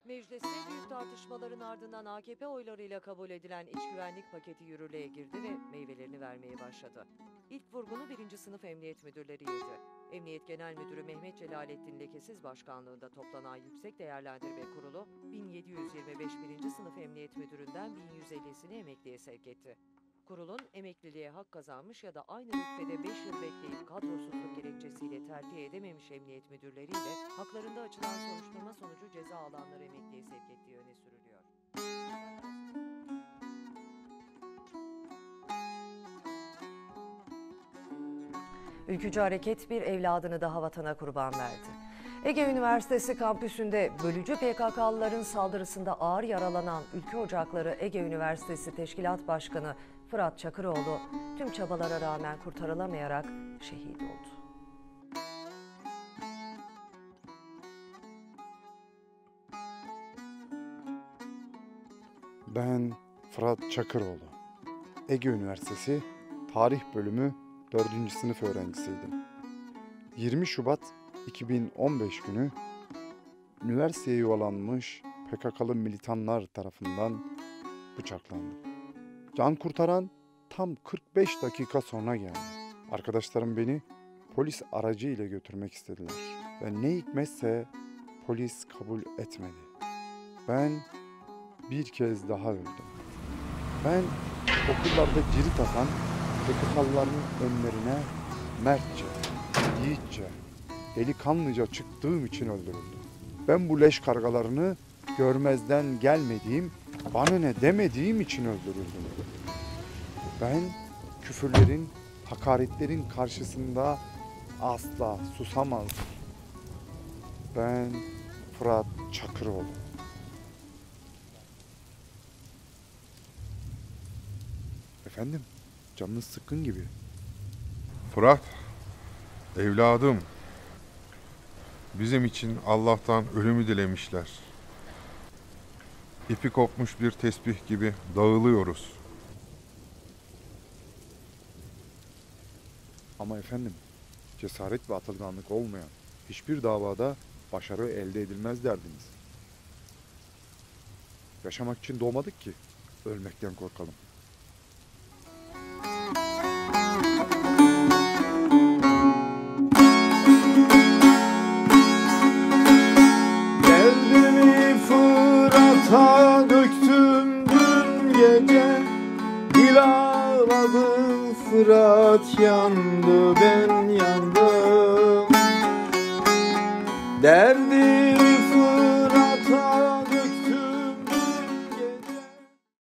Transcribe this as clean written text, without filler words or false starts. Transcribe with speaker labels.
Speaker 1: Mecliste büyük tartışmaların ardından AKP oylarıyla kabul edilen iç güvenlik paketi yürürlüğe girdi ve meyvelerini vermeye başladı. İlk vurgunu 1. sınıf emniyet müdürleri yedi. Emniyet Genel Müdürü Mehmet Celalettin Lekesiz başkanlığında toplanan Yüksek Değerlendirme Kurulu, 1725 1. sınıf emniyet müdüründen 1150'sini emekliye sevk etti. Kurulun emekliliğe hak kazanmış ya da aynı rütbede 5 yıl bekleyip kadrosuzluk gerekçesiyle terfi edememiş emniyet müdürleriyle haklarında açılan soruşturma sonucu ceza alanları emekliye sevk ettiği öne sürülüyor. Ülkücü Hareket bir evladını daha vatana kurban verdi. Ege Üniversitesi kampüsünde bölücü PKK'lıların saldırısında ağır yaralanan Ülkü Ocakları Ege Üniversitesi Teşkilat Başkanı Fırat Çakıroğlu tüm çabalara rağmen kurtarılamayarak şehit oldu.
Speaker 2: Ben Fırat Çakıroğlu. Ege Üniversitesi Tarih Bölümü 4. sınıf öğrencisiydim. 20 Şubat 2015 günü üniversiteye yuvalanmış PKK'lı militanlar tarafından bıçaklandım. Can kurtaran tam 45 dakika sonra geldi. Arkadaşlarım beni polis aracı ile götürmek istediler. Ve ne hikmetse polis kabul etmedi. Ben bir kez daha öldüm. Ben okullarda cirit atan PKK'lıların önlerine mertçe, yiğitçe, delikanlıca çıktığım için öldürüldüm. Ben bu leş kargalarını görmezden gelmediğim, bana ne demediğim için öldürüldüm. Ben küfürlerin, hakaretlerin karşısında asla susamazdım. Ben Fırat Çakıroğlu. Efendim, canınız sıkkın gibi.
Speaker 3: Fırat, evladım. Bizim için Allah'tan ölümü dilemişler. İpi kopmuş bir tesbih gibi dağılıyoruz.
Speaker 2: Ama efendim, cesaret ve atılganlık olmayan hiçbir davada başarı elde edilmez derdiniz. Yaşamak için doğmadık ki ölmekten korkalım.
Speaker 4: Derdimi Fırat'a döktüm dün gece. Dil ağladı Fırat yandı, ben yandım. Derdimi